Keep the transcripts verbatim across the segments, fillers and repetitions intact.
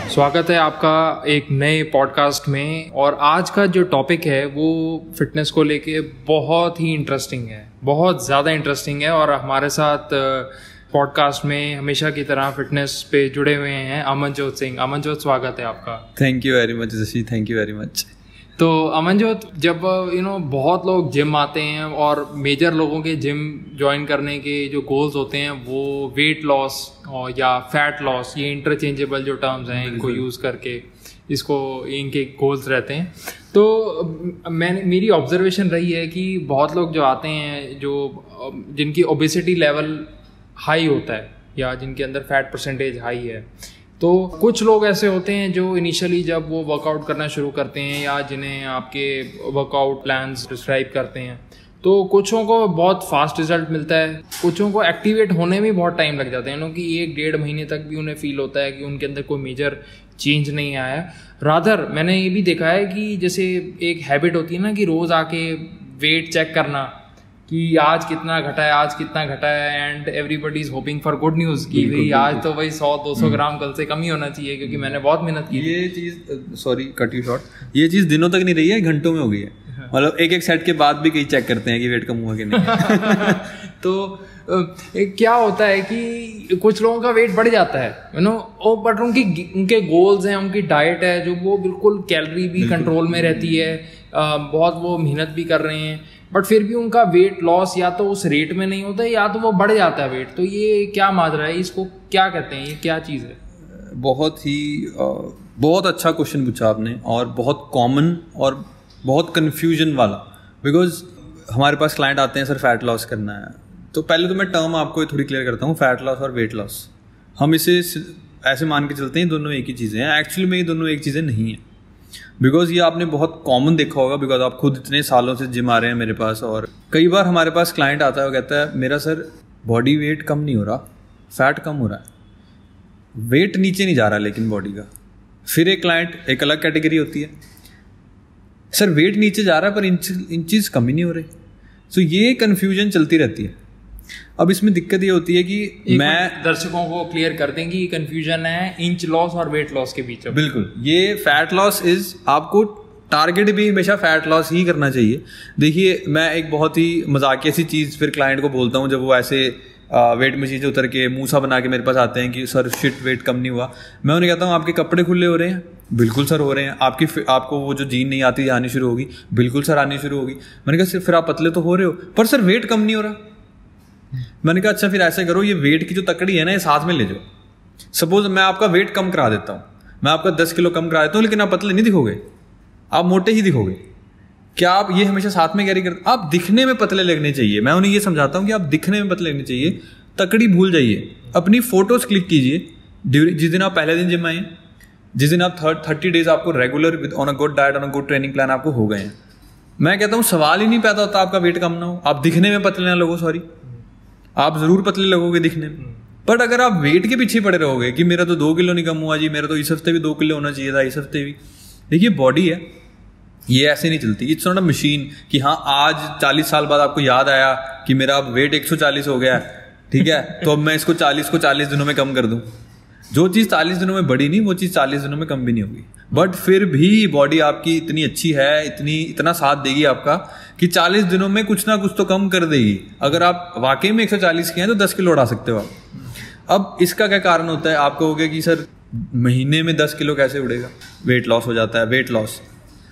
स्वागत है आपका एक नए पॉडकास्ट में। और आज का जो टॉपिक है वो फिटनेस को लेके बहुत ही इंटरेस्टिंग है, बहुत ज़्यादा इंटरेस्टिंग है। और हमारे साथ पॉडकास्ट में हमेशा की तरह फिटनेस पे जुड़े हुए हैं अमनजोत सिंह। अमनजोत, स्वागत है आपका। Thank you very much Jashi, thank you very much. तो अमनजोत, जब यू नो बहुत लोग जिम आते हैं और मेजर लोगों के जिम ज्वाइन करने के जो गोल्स होते हैं वो वेट लॉस और या फैट लॉस, ये इंटरचेंजेबल जो टर्म्स हैं इनको यूज़ करके इसको इनके गोल्स रहते हैं। तो मैंने मेरी ऑब्जर्वेशन रही है कि बहुत लोग जो आते हैं जो जिनकी ओबेसिटी लेवल हाई होता है या जिनके अंदर फैट परसेंटेज हाई है, तो कुछ लोग ऐसे होते हैं जो इनिशियली जब वो वर्कआउट करना शुरू करते हैं या जिन्हें आपके वर्कआउट प्लान्स डिस्क्राइब करते हैं, तो कुछों को बहुत फास्ट रिजल्ट मिलता है, कुछों को एक्टिवेट होने में बहुत टाइम लग जाता है, क्योंकि एक डेढ़ महीने तक भी उन्हें फील होता है कि उनके अंदर कोई मेजर चेंज नहीं आया। रादर मैंने ये भी देखा है कि जैसे एक हैबिट होती है ना कि रोज़ आके वेट चेक करना कि आज कितना घटा है, आज कितना घटा है, and everybody is hoping for good news कि भाई आज तो भाई सौ दो सौ ग्राम कल से कम ही होना चाहिए क्योंकि मैंने बहुत मेहनत की। ये चीज़, सॉरी कट यू शॉर्ट, ये चीज़ दिनों तक नहीं रही है, घंटों में हो गई है। मतलब एक एक सेट के बाद भी कई चेक करते हैं कि वेट कम हुआ कि नहीं। तो क्या होता है कि कुछ लोगों का वेट बढ़ जाता है, यू नो, ओ बट उनकी उनके गोल्स हैं, उनकी डाइट है जो वो बिल्कुल कैलोरी भी कंट्रोल में रहती है, बहुत वो मेहनत भी कर रहे हैं, बट फिर भी उनका वेट लॉस या तो उस रेट में नहीं होता है या तो वो बढ़ जाता है वेट। तो ये क्या माजरा है, इसको क्या कहते हैं, ये क्या चीज़ है? बहुत ही बहुत अच्छा क्वेश्चन पूछा आपने और बहुत कॉमन और बहुत कन्फ्यूजन वाला। बिकॉज हमारे पास क्लाइंट आते हैं, सर फैट लॉस करना है, तो पहले तो मैं टर्म आपको थोड़ी क्लियर करता हूँ। फैट लॉस और वेट लॉस हम इसे ऐसे मान के चलते हैं दोनों एक ही चीज़ें हैं। एक्चुअली में ये दोनों एक चीज़ें नहीं हैं। बिकॉज ये आपने बहुत कॉमन देखा होगा, बिकॉज आप खुद इतने सालों से जिम आ रहे हैं मेरे पास, और कई बार हमारे पास क्लाइंट आता है वो कहता है मेरा सर बॉडी वेट कम नहीं हो रहा, फैट कम हो रहा है, वेट नीचे नहीं जा रहा लेकिन बॉडी का। फिर एक क्लाइंट, एक अलग कैटेगरी होती है, सर वेट नीचे जा रहा है पर इंच इंचेस कम ही नहीं हो रहे। सो ये कन्फ्यूजन चलती रहती है। अब इसमें दिक्कत ये होती है कि मैं दर्शकों को क्लियर कर दें कि कंफ्यूजन है इंच लॉस और वेट लॉस के बीच। बिल्कुल, ये फैट लॉस इज, आपको टारगेट भी हमेशा फैट लॉस ही करना चाहिए। देखिए, मैं एक बहुत ही मजाकिया सी चीज़ फिर क्लाइंट को बोलता हूँ जब वो ऐसे वेट मशीन से उतर के मुँह सा बना के मेरे पास आते हैं कि सर शिट वेट कम नहीं हुआ। मैं उन्हें कहता हूँ आपके कपड़े खुले हो रहे हैं? बिल्कुल सर हो रहे हैं। आपकी आपको वो जो जीन नहीं आती आनी शुरू होगी? बिल्कुल सर आनी शुरू होगी। मैंने कहा सिर्फ फिर आप पतले तो हो रहे हो पर सर वेट कम नहीं हो रहा। मैंने कहा अच्छा फिर ऐसे करो, ये वेट की जो तकड़ी है ना ये साथ में ले जाओ। सपोज मैं आपका वेट कम करा देता हूँ, मैं आपका दस किलो कम करा देता हूँ, लेकिन आप पतले नहीं दिखोगे, आप मोटे ही दिखोगे। क्या आप ये हमेशा साथ में कैरी करते? आप दिखने में पतले लगने चाहिए। मैं उन्हें ये समझाता हूँ कि आप दिखने में पतले लगने चाहिए, तकड़ी भूल जाइए। अपनी फोटोज क्लिक कीजिए जिस दिन आप पहले दिन जिम आए, जिस दिन आप थर्टी डेज आपको regular with on a good diet on a good training plan आपको हो गए हैं। मैं कहता हूँ सवाल ही नहीं पैदा होता आपका वेट कम ना हो, आप दिखने में पतले ना लगो। सॉरी, आप जरूर पतले लगोगे दिखने में, बट अगर आप वेट के पीछे पड़े रहोगे कि मेरा तो दो किलो नहीं कम हुआ जी, मेरा तो इस हफ्ते भी दो किलो होना चाहिए था, इस हफ्ते भी। देखिए बॉडी है, ये ऐसे नहीं चलती। इट्स नॉट अ मशीन कि हाँ आज चालीस साल बाद आपको याद आया कि मेरा अब वेट एक सौ चालीस हो गया है, ठीक है, तो अब मैं इसको चालीस को चालीस दिनों में कम कर दूं। जो चीज़ चालीस दिनों में बढ़ी नहीं वो चीज़ चालीस दिनों में कम भी नहीं होगी। बट फिर भी बॉडी आपकी इतनी अच्छी है, इतनी इतना साथ देगी आपका कि चालीस दिनों में कुछ ना कुछ तो कम कर देगी। अगर आप वाकई में एक सौ चालीस के हैं तो दस किलो उड़ा सकते हो आप। अब इसका क्या कारण होता है? आप कहोगे कि सर महीने में दस किलो कैसे उड़ेगा? वेट लॉस हो जाता है, वेट लॉस,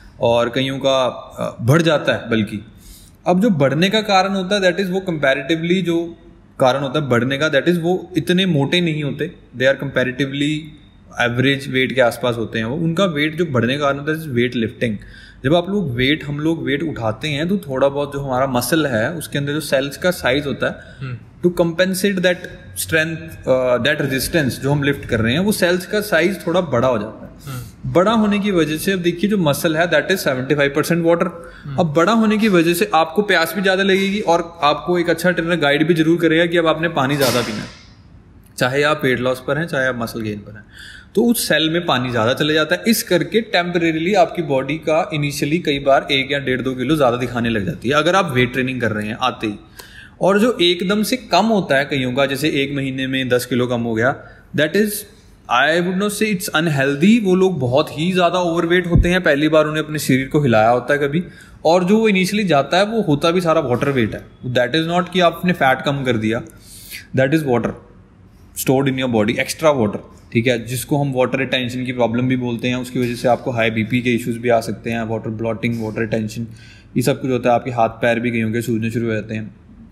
और कईयों का बढ़ जाता है बल्कि। अब जो बढ़ने का कारण होता है दैट इज़ वो कंपैरेटिवली जो कारण होता है बढ़ने का, दैट इज़ वो इतने मोटे नहीं होते, they are comparatively average weight के आसपास होते हैं वो। उनका वेट जो बढ़ने का कारण होता है वेट लिफ्टिंग। जब आप लोग वेट हम लोग वेट उठाते हैं तो थोड़ा बहुत जो हमारा मसल है उसके अंदर जो सेल्स का साइज होता है, to compensate that strength, that resistance जो हम लिफ्ट कर रहे हैं, वो सेल्स का साइज थोड़ा बड़ा हो जाता है। बड़ा होने की वजह से अब देखिए जो मसल है that is seventy five percent water. अब बड़ा होने की वजह से आपको प्यास भी ज़्यादा लगेगी और आपको एक अच्छा ट्रेनर गाइड भी जरूर करेगा कि अब आपने पानी ज़्यादा पीना है, चाहे आप वेट लॉस पर हैं चाहे आप मसल गेन पर हैं। तो उस सेल में पानी ज़्यादा चले जाता है, इस करके टेम्परेरीली आपकी बॉडी का इनिशियली कई बार एक या डेढ़ दो किलो ज़्यादा दिखाने लग जाती है अगर आप वेट ट्रेनिंग कर रहे हैं आते ही। और जो एकदम से कम होता है कईयों का, जैसे एक महीने में दस किलो कम हो गया, that is I would not say it's unhealthy. वो लोग बहुत ही ज़्यादा ओवरवेट होते हैं, पहली बार उन्हें अपने शरीर को हिलाया होता है कभी, और जो वो इनिशियली जाता है वो होता भी सारा वाटर वेट है। दैट इज़ नॉट कि आपने फैट कम कर दिया, that is water stored in your body, extra water, ठीक है, जिसको हम वाटर रिटेंशन की प्रॉब्लम भी बोलते हैं। उसकी वजह से आपको हाई बीपी के इश्यूज भी आ सकते हैं, वाटर ब्लॉटिंग, वाटर रिटेंशन, ये सब कुछ होता है। आपके हाथ पैर भी कहीं होंगे सूजने शुरू हो जाते हैं,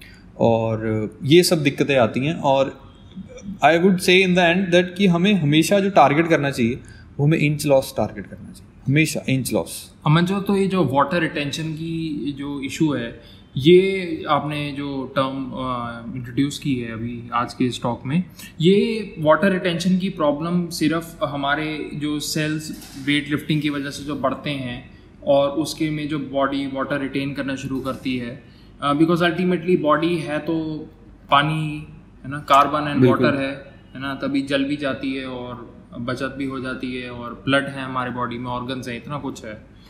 और ये सब दिक्कतें आती हैं। और I would say in the end that कि हमें हमेशा जो टारगेट करना चाहिए वो हमें इंच लॉस टारगेट करना चाहिए, हमेशा इंच लॉस। अमन जो, तो ये जो वाटर रिटेंशन की जो इशू है, ये आपने जो टर्म इंट्रोड्यूस की है अभी आज के स्टॉक में, ये वाटर रिटेंशन की प्रॉब्लम सिर्फ हमारे जो सेल्स वेट लिफ्टिंग की वजह से जो बढ़ते हैं और उसके में जो बॉडी वाटर रिटेन करना शुरू करती है, बिकॉज अल्टीमेटली बॉडी है तो पानी है ना, कार्बन एंड वाटर है है ना, तभी जल भी जाती है और बचत भी हो जाती है, और ब्लड है हमारे बॉडी में, ऑर्गन्स है, इतना कुछ है,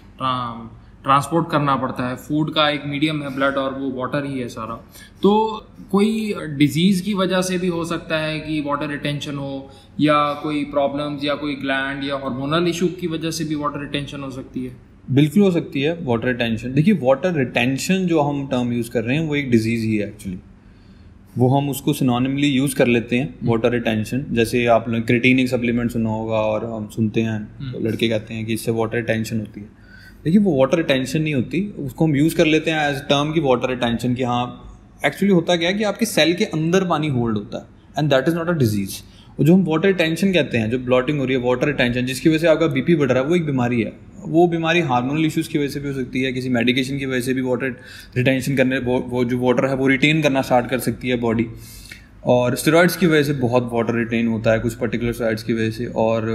ट्रांसपोर्ट करना पड़ता है, फूड का एक मीडियम है ब्लड, और वो वाटर ही है सारा। तो कोई डिजीज़ की वजह से भी हो सकता है कि वाटर रिटेंशन हो, या कोई प्रॉब्लम्स या कोई ग्लैंड या हार्मोनल इशू की वजह से भी वाटर रिटेंशन हो सकती है। बिल्कुल हो सकती है वाटर रिटेंशन। देखिए, वाटर रिटेंशन जो हम टर्म यूज़ कर रहे हैं वो एक डिजीज़ ही है एक्चुअली, वो हम उसको सिनोनिमली यूज़ कर लेते हैं वाटर रिटेंशन। जैसे आप लोग क्रिएटिन एक सप्लीमेंट सुना होगा, और हम सुनते हैं तो लड़के कहते हैं कि इससे वाटर रिटेंशन होती है। देखिए, वो वाटर रिटेंशन नहीं होती, उसको हम यूज़ कर लेते हैं एज टर्म की वाटर रिटेंशन, कि हाँ एक्चुअली होता क्या है कि आपके सेल के अंदर पानी होल्ड होता है, and that is not a disease. और जो हम वाटर रिटेंशन कहते हैं, जो ब्लॉटिंग हो रही है, वाटर रिटेंशन जिसकी वजह से आपका बीपी बढ़ रहा है, वो एक बीमारी है। वो बीमारी हार्मोनल इश्यूज़ की वजह से भी हो सकती है, किसी मेडिकेशन की वजह से भी वाटर रिटेंशन करने, वो, वो जो वाटर है वो रिटेन करना स्टार्ट कर सकती है बॉडी, और स्टेरॉइड्स की वजह से बहुत वाटर रिटेन होता है कुछ पर्टिकुलर स्टेरॉइड्स की वजह से। और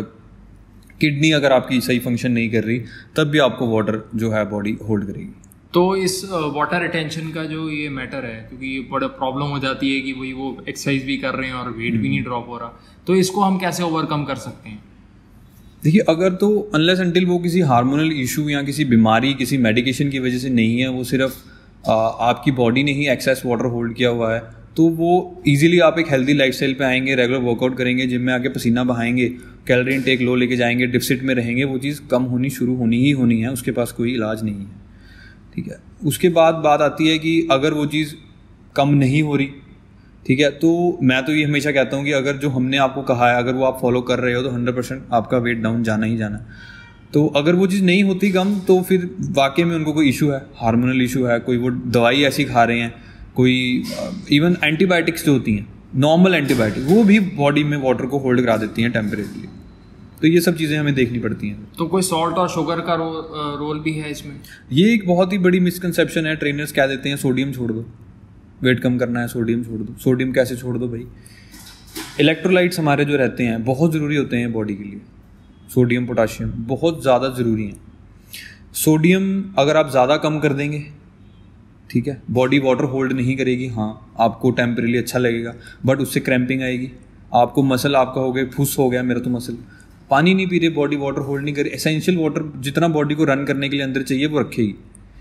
किडनी अगर आपकी सही फंक्शन नहीं कर रही तब भी आपको वाटर जो है बॉडी होल्ड करेगी। तो इस वाटर रिटेंशन का जो ये मैटर है, क्योंकि ये बड़ा प्रॉब्लम हो जाती है कि वही वो एक्सरसाइज भी कर रहे हैं और वेट भी नहीं ड्रॉप हो रहा, तो इसको हम कैसे ओवरकम कर सकते हैं? देखिए, अगर तो अनलेस अनटिल वो किसी हार्मोनल इशू या किसी बीमारी, किसी मेडिकेशन की वजह से नहीं है, वो सिर्फ आ, आपकी बॉडी ने ही एक्सेस वाटर होल्ड किया हुआ है, तो वो इजीली आप एक हेल्दी लाइफस्टाइल पे आएंगे, रेगुलर वर्कआउट करेंगे, जिम में आके पसीना बहाएंगे, कैलोरी इनटेक लो लेके जाएंगे, डिफिसिट में रहेंगे, वो चीज़ कम होनी शुरू होनी ही होनी है, उसके पास कोई इलाज नहीं है, ठीक है। उसके बाद बात आती है कि अगर वो चीज़ कम नहीं हो रही, ठीक है, तो मैं तो ये हमेशा कहता हूँ कि अगर जो हमने आपको कहा है, अगर वो आप फॉलो कर रहे हो, तो हंड्रेड परसेंट आपका वेट डाउन जाना ही जाना। तो अगर वो चीज़ नहीं होती कम, तो फिर वाकई में उनको कोई इशू है, हार्मोनल इशू है, कोई वो दवाई ऐसी खा रहे हैं, कोई इवन एंटीबायोटिक्स जो होती हैं, नॉर्मल एंटीबायोटिक, वो भी बॉडी में वाटर को होल्ड करा देती हैं टेम्परेरीली। तो ये सब चीज़ें हमें देखनी पड़ती हैं। तो कोई सॉल्ट और शुगर का रो, रोल भी है इसमें? ये एक बहुत ही बड़ी मिसकंसेप्शन है। ट्रेनर्स कह देते हैं सोडियम छोड़ दो, वेट कम करना है, सोडियम छोड़ दो। सोडियम कैसे छोड़ दो भाई? इलेक्ट्रोलाइट्स हमारे जो रहते हैं बहुत ज़रूरी होते हैं बॉडी के लिए। सोडियम, पोटाशियम बहुत ज़्यादा ज़रूरी हैं। सोडियम अगर आप ज़्यादा कम कर देंगे, ठीक है, बॉडी वाटर होल्ड नहीं करेगी, हाँ आपको टेम्परेली अच्छा लगेगा, बट उससे क्रैम्पिंग आएगी, आपको मसल आपका हो गया फुस हो गया, मेरा तो मसल पानी नहीं पी रहे, बॉडी वाटर होल्ड नहीं करे, एसेंशियल वाटर जितना बॉडी को रन करने के लिए अंदर चाहिए वो रखेगी,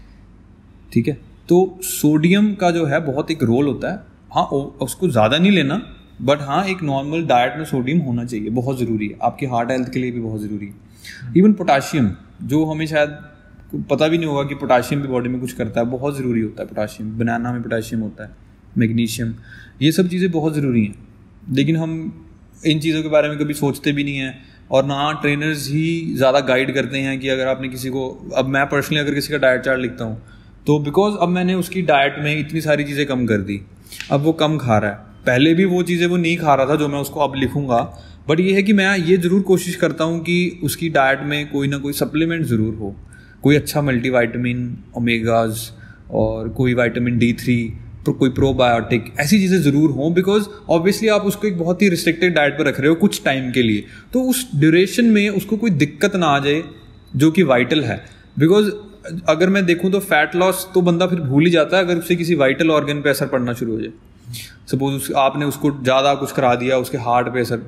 ठीक है। तो सोडियम का जो है बहुत एक रोल होता है, हाँ उसको ज़्यादा नहीं लेना, बट हाँ एक नॉर्मल डाइट में सोडियम होना चाहिए, बहुत ज़रूरी है, आपके हार्ट हेल्थ के लिए भी बहुत ज़रूरी है। इवन पोटाशियम, जो हमें शायद पता भी नहीं होगा कि पोटाशियम भी बॉडी में कुछ करता है, बहुत ज़रूरी होता है पोटाशियम। बनाना में पोटाशियम होता है, मैग्नीशियम, ये सब चीज़ें बहुत ज़रूरी हैं, लेकिन हम इन चीज़ों के बारे में कभी सोचते भी नहीं हैं, और ना ट्रेनर्स ही ज़्यादा गाइड करते हैं कि अगर आपने किसी को, अब मैं पर्सनली अगर किसी का डाइट चार्ट लिखता हूँ, तो बिकॉज अब मैंने उसकी डाइट में इतनी सारी चीज़ें कम कर दी, अब वो कम खा रहा है, पहले भी वो चीज़ें वो नहीं खा रहा था जो मैं उसको अब लिखूंगा, बट ये है कि मैं ये ज़रूर कोशिश करता हूँ कि उसकी डाइट में कोई ना कोई सप्लीमेंट ज़रूर हो, कोई अच्छा मल्टीविटामिन, ओमेगाज, और कोई विटामिन डी थ्री, तो कोई प्रोबायोटिक, ऐसी चीज़ें ज़रूर हों, बिकॉज ऑब्वियसली आप उसको एक बहुत ही रिस्ट्रिक्टेड डाइट पर रख रहे हो कुछ टाइम के लिए, तो उस ड्यूरेशन में उसको कोई दिक्कत ना आ जाए जो कि वाइटल है। बिकॉज अगर मैं देखूं तो फैट लॉस तो बंदा फिर भूल ही जाता है अगर उससे किसी वाइटल ऑर्गन पे असर पड़ना शुरू हो जाए। सपोज उस आपने उसको ज़्यादा कुछ करा दिया, उसके हार्ट पे असर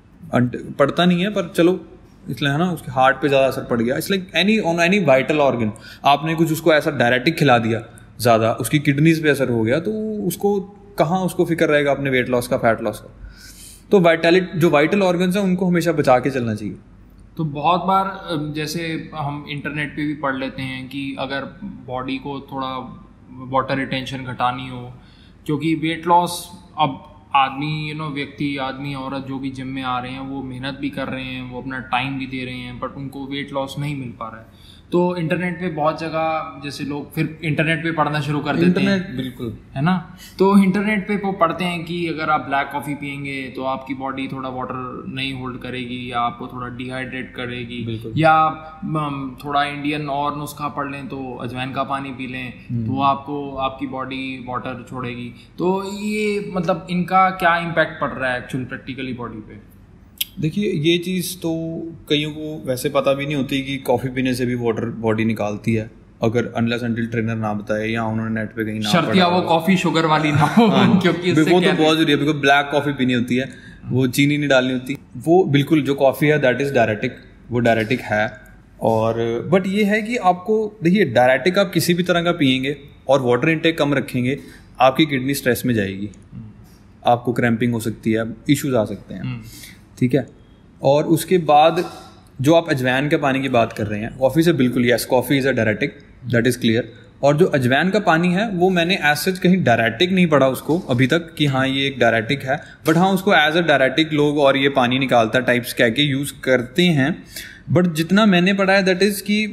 पड़ता नहीं है, पर चलो इसलिए है ना, उसके हार्ट पे ज़्यादा असर पड़ गया, it's like any on any vital organ, आपने कुछ उसको ऐसा डायरेटिक खिला दिया ज़्यादा, उसकी किडनीज पे असर हो गया, तो उसको कहाँ उसको फिक्र रहेगा अपने वेट लॉस का, फैट लॉस का। तो वाइटलिटी जो वाइटल ऑर्गन्स हैं उनको हमेशा बचा के चलना चाहिए। तो बहुत बार जैसे हम इंटरनेट पे भी पढ़ लेते हैं कि अगर बॉडी को थोड़ा वाटर रिटेंशन घटानी हो, क्योंकि वेट लॉस, अब आदमी यू नो व्यक्ति आदमी औरत जो भी जिम में आ रहे हैं वो मेहनत भी कर रहे हैं, वो अपना टाइम भी दे रहे हैं, बट उनको वेट लॉस नहीं मिल पा रहा है। तो इंटरनेट पे बहुत जगह जैसे लोग फिर इंटरनेट पे पढ़ना शुरू कर देते हैं, बिल्कुल है ना। तो इंटरनेट पे वो पढ़ते हैं कि अगर आप ब्लैक कॉफ़ी पियेंगे तो आपकी बॉडी थोड़ा वाटर नहीं होल्ड करेगी या आपको थोड़ा डिहाइड्रेट करेगी, या थोड़ा इंडियन और नुस्खा पढ़ लें तो अजवाइन का पानी पी लें तो आपको आपकी बॉडी वाटर छोड़ेगी। तो ये मतलब इनका क्या इम्पैक्ट पड़ रहा है एक्चुअल प्रैक्टिकली बॉडी पे? देखिए ये चीज़ तो कईयों को वैसे पता भी नहीं होती कि कॉफ़ी पीने से भी वाटर बॉडी निकालती है, अगर अनलेस अनटिल ट्रेनर ना बताए या उन्होंने नेट पे कहीं ना शर्तिया वो कॉफ़ी शुगर वाली ना हो। हाँ, क्योंकि वो तो बहुत जरूरी है, बिकॉज ब्लैक कॉफ़ी पीनी होती है, वो चीनी नहीं डालनी होती। वो बिल्कुल जो कॉफ़ी है दैट इज़ डायरेटिक, वो डायरेटिक है। और बट ये है कि आपको देखिए डायरेटिक आप किसी भी तरह का पियेंगे और वाटर इनटेक कम रखेंगे, आपकी किडनी स्ट्रेस में जाएगी, आपको क्रैम्पिंग हो सकती है, इश्यूज आ सकते हैं, ठीक है। और उसके बाद जो आप अजवाइन के पानी की बात कर रहे हैं, कॉफ़ी से बिल्कुल yes, coffee is a diuretic, that is clear. और जो अजवाइन का पानी है वो मैंने एज सच कहीं डायरेटिक नहीं पढ़ा उसको अभी तक कि हाँ ये एक डायरेटिक है, बट हाँ उसको एज अ डायरेटिक लोग और ये पानी निकालता टाइप्स कह के यूज़ करते हैं। बट जितना मैंने पढ़ा है दैट इज़ कि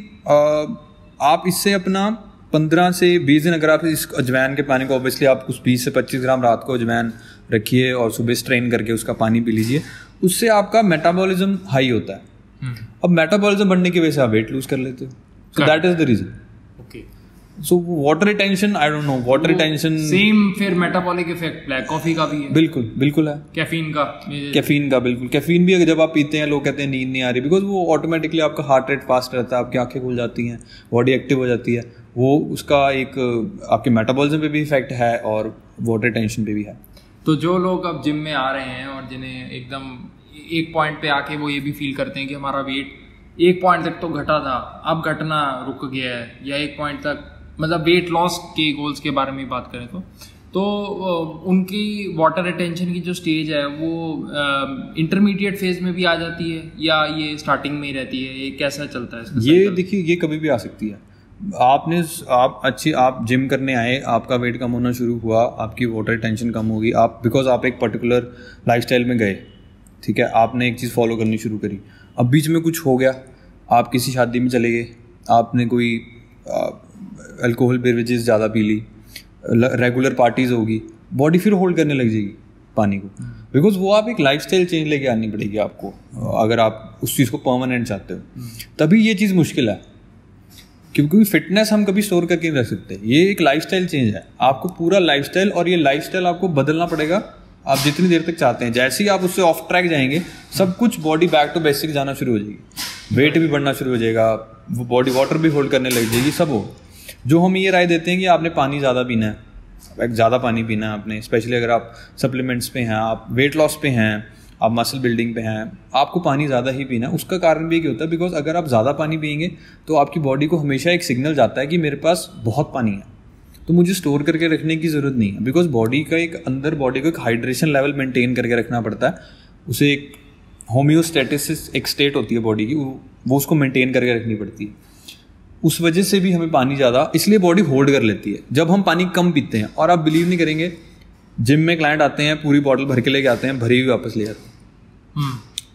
आप इससे अपना पंद्रह से बीस दिन अगर आप इस अजवाइन के पानी को, ऑब्वियसली आप कुछ बीस से पच्चीस ग्राम रात को अजवाइन रखिए और सुबह स्ट्रेन करके उसका पानी पी लीजिए, उससे आपका मेटाबॉलिज्म हाई होता है। अब मेटाबॉलिज्म बढ़ने की वजह से आप वेट लूज कर लेते हो, so that is the reason. Okay, so water retention, I don't know, water retention same फिर मेटाबॉलिक इफेक्ट ब्लैक कॉफी का भी है। बिल्कुल बिल्कुल है, कैफीन का कैफीन का बिल्कुल। कैफीन भी अगर जब आप पीते हैं लोग कहते हैं नींद नहीं आ रही, बिकॉज वो ऑटोमेटिकली आपका हार्ट रेट फास्ट रहता है, आपकी आंखें खुल जाती हैं, बॉडी एक्टिव हो जाती है, वो उसका एक आपके मेटाबॉलिज्म पे भी इफेक्ट है और वाटर रिटेंशन पे भी है। तो जो लोग अब जिम में आ रहे हैं और जिन्हें एकदम एक पॉइंट पे आके वो ये भी फील करते हैं कि हमारा वेट एक पॉइंट तक तो घटा था, अब घटना रुक गया है, या एक पॉइंट तक मतलब वेट लॉस के गोल्स के बारे में बात करें तो तो उनकी वाटर रिटेंशन की जो स्टेज है वो इंटरमीडिएट फेज में भी आ जाती है या ये स्टार्टिंग में ही रहती है, ये कैसा चलता है इसका? ये देखिए ये कभी भी आ सकती है। आपने आप अच्छी आप जिम करने आए, आपका वेट कम होना शुरू हुआ, आपकी वाटर रिटेंशन कम होगी, आप बिकॉज आप एक पर्टिकुलर लाइफस्टाइल में गए, ठीक है, आपने एक चीज़ फॉलो करनी शुरू करी, अब बीच में कुछ हो गया, आप किसी शादी में चले गए, आपने कोई अल्कोहल बेवरेजेस ज़्यादा पी ली, रेगुलर पार्टीज होगी, बॉडी फिर होल्ड करने लग जाएगी पानी को, बिकॉज वो आप एक लाइफस्टाइल चेंज लेके आनी पड़ेगी आपको अगर आप उस चीज़ को परमानेंट चाहते हो, तभी ये चीज़ मुश्किल है। क्योंकि फिटनेस हम कभी स्टोर करके नहीं रख सकते, ये एक लाइफस्टाइल चेंज है, आपको पूरा लाइफस्टाइल, और ये लाइफस्टाइल आपको बदलना पड़ेगा आप जितनी देर तक चाहते हैं। जैसे ही आप उससे ऑफ ट्रैक जाएंगे, सब कुछ बॉडी बैक टू बेसिक जाना शुरू हो जाएगी, वेट भी बढ़ना शुरू हो जाएगा, वो बॉडी वाटर भी होल्ड करने लग जाएगी, सब हो। जो हम ये राय देते हैं कि आपने पानी ज़्यादा पीना है, ज़्यादा पानी पीना है आपने, स्पेशली अगर आप सप्लीमेंट्स पे हैं, आप वेट लॉस पे हैं, आप मसल बिल्डिंग पे हैं, आपको पानी ज़्यादा ही पीना है। उसका कारण भी ये होता है बिकॉज अगर आप ज़्यादा पानी पिएंगे तो आपकी बॉडी को हमेशा एक सिग्नल जाता है कि मेरे पास बहुत पानी है, तो मुझे स्टोर करके रखने की ज़रूरत नहीं है, बिकॉज बॉडी का एक अंदर बॉडी को एक हाइड्रेशन लेवल मेंटेन करके रखना पड़ता है, उसे एक होम्योस्टेटिस एक स्टेट होती है बॉडी की, वो उसको मेंटेन करके रखनी पड़ती है। उस वजह से भी हमें पानी ज़्यादा, इसलिए बॉडी होल्ड कर लेती है जब हम पानी कम पीते हैं। और आप बिलीव नहीं करेंगे, जिम में क्लाइंट आते हैं पूरी बॉटल भर के लेके आते हैं, भरी हुई वापस ले जाते हैं,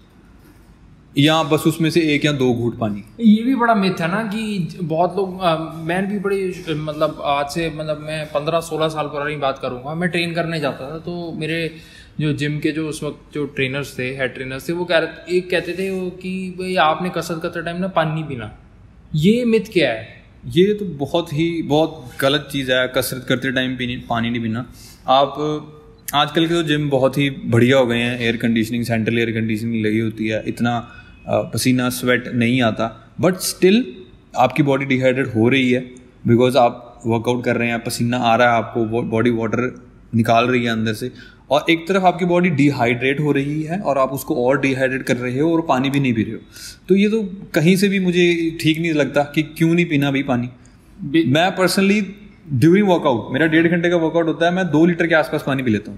या बस उसमें से एक या दो घूंट पानी। ये भी बड़ा मिथ है ना कि बहुत लोग, मैं भी बड़ी मतलब आज से मतलब मैं पंद्रह सोलह साल पुरानी बात करूँगा, मैं ट्रेन करने जाता था तो मेरे जो जिम के जो उस वक्त जो ट्रेनर्स थे, हेड ट्रेनर्स थे, वो कह रहे एक कहते थे कि भाई आपने कसरत करते टाइम ना पानी नहीं पीना। ये मिथ क्या है? ये तो बहुत ही बहुत गलत चीज़ है, कसरत करते टाइम पीनी पानी नहीं पीना। आप आजकल के तो जिम बहुत ही बढ़िया हो गए हैं, air conditioning, central air conditioning लगी होती है, इतना पसीना स्वेट नहीं आता, बट स्टिल आपकी बॉडी डिहाइड्रेट हो रही है बिकॉज आप वर्कआउट कर रहे हैं, पसीना आ रहा है आपको, बॉडी वाटर निकाल रही है अंदर से, और एक तरफ आपकी बॉडी डिहाइड्रेट हो रही है और आप उसको और डिहाइड्रेट कर रहे हो और पानी भी नहीं पी रहे हो। तो ये तो कहीं से भी मुझे ठीक नहीं लगता कि क्यों नहीं पीना भाई पानी। मैं पर्सनली ड्यूरिंग वर्कआउट, मेरा डेढ़ घंटे का वर्कआउट होता है, मैं दो लीटर के आसपास पानी पी लेता हूँ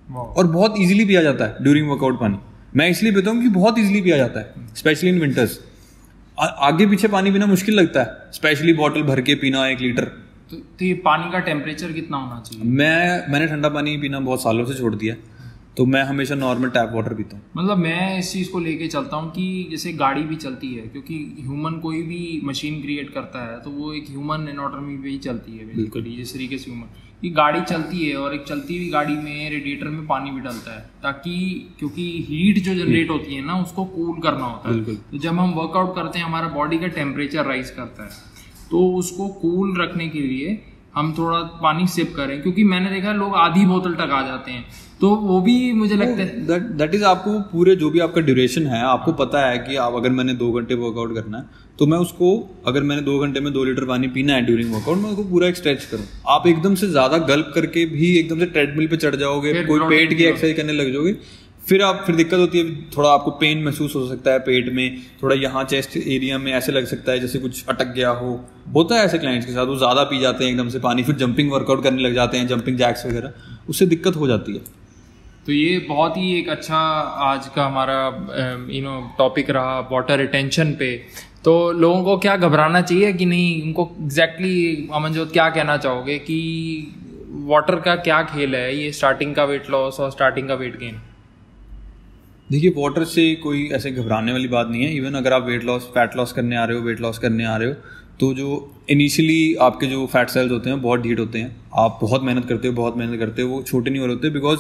और बहुत इजीली पिया जाता है ड्यूरिंग वर्कआउट पानी। मैं इसलिए पीता हूँ कि बहुत इजीली पिया जाता है, स्पेशली इन विंटर्स। आगे पीछे पानी पीना मुश्किल लगता है, स्पेशली बॉटल भर के पीना एक लीटर। तो, तो ये पानी का टेम्परेचर कितना होना चाहिए? मैं मैंने ठंडा पानी पीना बहुत सालों से छोड़ दिया, तो मैं हमेशा नॉर्मल टैप वाटर पीता हूँ। मतलब मैं इस चीज़ को लेके चलता हूँ कि जैसे गाड़ी भी चलती है, क्योंकि ह्यूमन कोई भी मशीन क्रिएट करता है तो वो एक ह्यूमन एनाटॉमी पे ही चलती है बिल्कुल ही, जिस तरीके से ह्यूमन की गाड़ी चलती है। और एक चलती हुई गाड़ी में रेडिएटर में पानी भी डलता है, ताकि क्योंकि हीट जो जनरेट होती है ना उसको कूल करना होता है। तो जब हम वर्कआउट करते हैं हमारा बॉडी का टेम्परेचर राइज करता है, तो उसको कूल रखने के लिए हम थोड़ा पानी सिप करें, क्योंकि मैंने देखा है लोग आधी बोतल तक आ जाते हैं, तो वो भी मुझे लगता है दैट दैट इज आपको पूरे जो भी आपका ड्यूरेशन है आपको पता है कि आप अगर मैंने दो घंटे वर्कआउट करना है तो मैं उसको, अगर मैंने दो घंटे में दो लीटर पानी पीना है ड्यूरिंग वर्कआउट, मैं उसको पूरा एक स्ट्रेच करूँ। आप एकदम से ज्यादा गल्प करके भी एकदम से ट्रेडमिल पे चढ़ जाओगे, कोई पेट की एक्सरसाइज करने लग जाओगे, फिर आप फिर दिक्कत होती है, थोड़ा आपको पेन महसूस हो सकता है पेट में, थोड़ा यहाँ चेस्ट एरिया में ऐसे लग सकता है जैसे कुछ अटक गया हो। होता है ऐसे क्लाइंट्स के साथ, वो ज़्यादा पी जाते हैं एकदम से पानी, फिर जंपिंग वर्कआउट करने लग जाते हैं, जंपिंग जैक्स वगैरह, उससे दिक्कत हो जाती है। तो ये बहुत ही एक अच्छा आज का हमारा यू नो टॉपिक रहा वाटर रिटेंशन पे। तो लोगों को क्या घबराना चाहिए कि नहीं, उनको एग्जैक्टली अमनजोत क्या कहना चाहोगे कि वाटर का क्या खेल है ये स्टार्टिंग का वेट लॉस और स्टार्टिंग का वेट गेन? देखिए, वाटर से कोई ऐसे घबराने वाली बात नहीं है। इवन अगर आप वेट लॉस फैट लॉस करने आ रहे हो वेट लॉस करने आ रहे हो तो जो इनिशियली आपके जो फैट सेल्स होते हैं बहुत हीट होते हैं, आप बहुत मेहनत करते हो बहुत मेहनत करते हो वो छोटे नहीं हो रहे होते, बिकॉज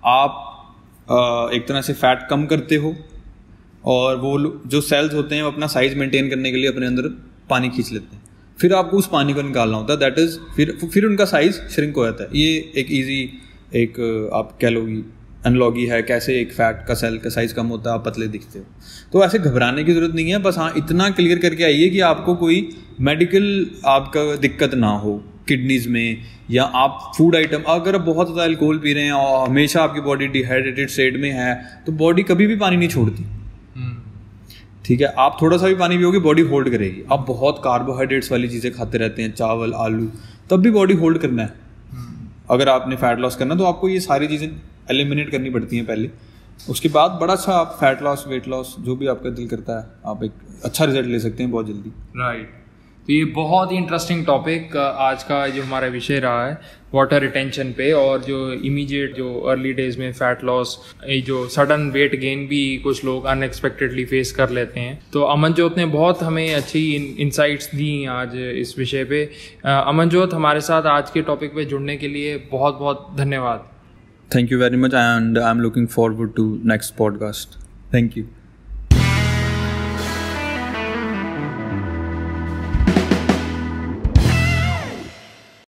आप एक तरह से फैट कम करते हो और वो जो सेल्स होते हैं वो अपना साइज मेंटेन करने के लिए अपने अंदर पानी खींच लेते हैं, फिर आपको उस पानी को निकालना होता है, दैट इज फिर फिर उनका साइज श्रिंक हो जाता है। ये एक इजी एक आप कह लोगी एनालॉजी है कैसे एक फैट का सेल का साइज कम होता है, आप पतले दिखते हो। तो ऐसे घबराने की जरूरत नहीं है, बस हाँ इतना क्लियर करके आइए कि आपको कोई मेडिकल आपका दिक्कत ना हो किडनीज में, या आप फूड आइटम अगर आप बहुत ज़्यादा अल्कोहल पी रहे हैं और हमेशा आपकी बॉडी डिहाइड्रेटेड स्टेट में है तो बॉडी कभी भी पानी नहीं छोड़ती। ठीक है, आप थोड़ा सा भी पानी पियोगे बॉडी होल्ड करेगी। आप बहुत कार्बोहाइड्रेट्स वाली चीज़ें खाते रहते हैं, चावल आलू, तब भी बॉडी होल्ड करना है। अगर आपने फैट लॉस करना तो आपको ये सारी चीज़ें एलिमिनेट करनी पड़ती हैं पहले, उसके बाद बड़ा अच्छा आप फैट लॉस वेट लॉस जो भी आपका दिल करता है आप एक अच्छा रिजल्ट ले सकते हैं बहुत जल्दी। राइट, तो ये बहुत ही इंटरेस्टिंग टॉपिक आज का जो हमारा विषय रहा है वाटर रिटेंशन पे, और जो इमीडिएट जो अर्ली डेज में फैट लॉस, जो सडन वेट गेन भी कुछ लोग अनएक्सपेक्टेडली फेस कर लेते हैं। तो अमनजोत ने बहुत हमें अच्छी इनसाइट्स दी आज इस विषय पे। अमनजोत, हमारे साथ आज के टॉपिक पे जुड़ने के लिए बहुत बहुत धन्यवाद। Thank you very much and I'm looking forward to next podcast. Thank you.